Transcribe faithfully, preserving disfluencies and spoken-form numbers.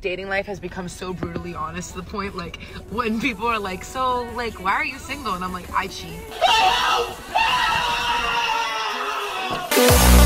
dating life has become so brutally honest to the point, like, when people are like, so, like, why are you single? And I'm like, I cheat.